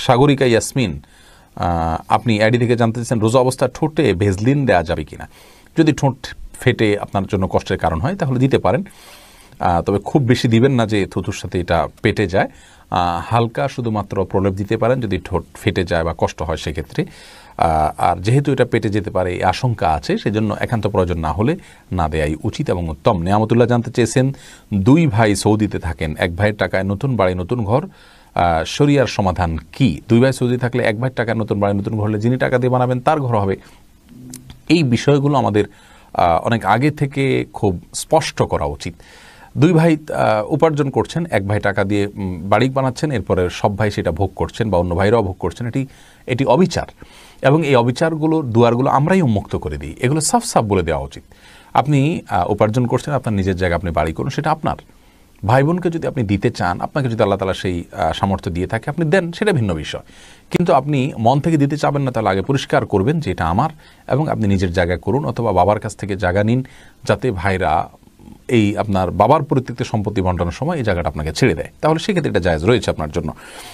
সাগরিকা ইয়াসমিন আপনি আইডি থেকে জানতে চাচ্ছেন রোজা অবস্থা ঠোঁটে ভেজলিন দেওয়া যাবে কিনা। যদি ঠোঁট ফেটে আপনার জন্য কষ্টের কারণ হয় তাহলে দিতে পারেন, তবে খুব বেশি দিবেন না যে থুতুর সাথে এটা পেটে যায়। হালকা শুধুমাত্র প্রলেপ দিতে পারেন যদি ঠোঁট ফেটে যায় বা কষ্ট হয় সেক্ষেত্রে। আর যেহেতু এটা পেটে যেতে পারে এই আশঙ্কা আছে, সেজন্য একান্ত প্রয়োজন না হলে না দেয়াই উচিত এবং উত্তম। নেয়ামতুল্লাহ জানতে চেয়েছেন 2 ভাই সৌদিতে থাকেন, এক ভাইয়ের টাকায় নতুন বাড়ি নতুন ঘর, শরিয়ার সমাধান কি? 2 ভাই সৌদি থাকলে এক ভাইয়ের টাকায় নতুন বাড়ি নতুন ঘর হলে যিনি টাকা দিয়ে বানাবেন তার ঘর হবে। এই বিষয়গুলো আমাদের অনেক আগে থেকে খুব স্পষ্ট করা উচিত। 2 ভাই উপার্জন করছেন, এক ভাই টাকা দিয়ে বাড়ি বানাচ্ছেন, এরপরে সব ভাই সেটা ভোগ করছেন বা অন্য ভাইরাও ভোগ করছেন। এটি অবিচার এবং এই অবিচারগুলো দুয়ারগুলো আমরাই উন্মুক্ত করে দিই। এগুলো সাফ বলে দেওয়া উচিত। আপনি উপার্জন করছেন, আপনার নিজের জায়গা আপনি বাড়ি করুন, সেটা আপনার। ভাই বোনকে যদি আপনি দিতে চান, আপনাকে যদি আল্লাহ তাআলা সেই সামর্থ্য দিয়ে থাকে আপনি দেন, সেটা ভিন্ন বিষয়। কিন্তু আপনি মন থেকে দিতে চাবেন না, তাহলে আগে পরিষ্কার করবেন যে এটা আমার এবং আপনি নিজের জায়গা করুন, অথবা বাবার কাছ থেকে জায়গা নিন, যাতে ভাইরা এই আপনার বাবার পরিত্যক্ত সম্পত্তি বন্টনের সময় এই জায়গাটা আপনাকে ছেড়ে দেয়, তাহলে সেক্ষেত্রে এটা জায়েজ রয়েছে আপনার জন্য।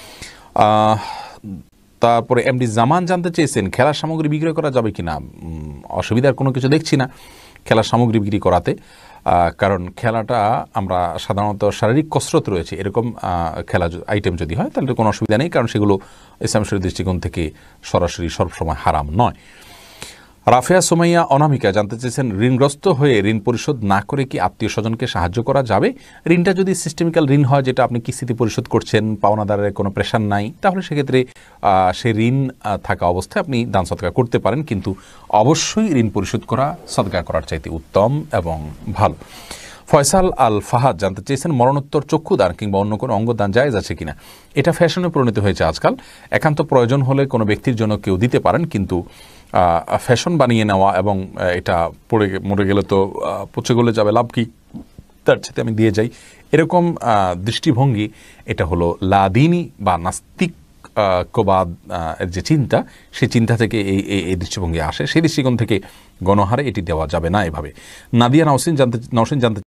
তারপরে এমডি জামান জানতে চেয়েছেন খেলার সামগ্রী বিক্রয় করা যাবে কিনা। অসুবিধার কোনো কিছু দেখছি না খেলার সামগ্রী বিক্রি করাতে, কারণ খেলাটা আমরা সাধারণত শারীরিক কসরত রয়েছে এরকম খেলা আইটেম যদি হয় তাহলে কোনো অসুবিধা নেই, কারণ সেগুলো ইসলাম শরীয়তের দৃষ্টিকোণ থেকে সরাসরি সবসময় হারাম নয়। রাফিয়া সুমাইয়া অনামিকা জানতে চেয়েছেন ঋণগ্রস্ত হয়ে ঋণ পরিশোধ না করে কি আত্মীয় স্বজনকে সাহায্য করা যাবে? ঋণটা যদি সিস্টেমিক্যাল ঋণ হয়, যেটা আপনি কিস্তিতে পরিশোধ করছেন, পাওনাদারের কোনো প্রেশার নাই, তাহলে সেক্ষেত্রে সেই ঋণ থাকা অবস্থায় আপনি দান সদকা করতে পারেন, কিন্তু অবশ্যই ঋণ পরিশোধ করা সদকা করার চাইতে উত্তম এবং ভালো। ফয়সাল আল ফাহাদ জানতে চেয়েছেন মরণোত্তর চক্ষুদান কিংবা অন্য কোনো অঙ্গদান জায়েজ আছে কিনা। এটা ফ্যাশনে পরিণত হয়েছে আজকাল। একান্ত প্রয়োজন হলে কোনো ব্যক্তির জন্য কেউ দিতে পারেন, কিন্তু ফ্যাশন বানিয়ে নেওয়া এবং এটা মরে গেলে তো পচে গলে যাবে, লাভ কি, তার সাথে আমি দিয়ে যাই, এরকম দৃষ্টিভঙ্গি এটা হলো লাদিনী বা নাস্তিকবাদ এর যে চিন্তা, সেই চিন্তা থেকে এই দৃষ্টিভঙ্গি আসে। সেই দৃষ্টিকোণ থেকে গণহারে এটি দেওয়া যাবে না এভাবে। নাদিয়া নওশিন জানতে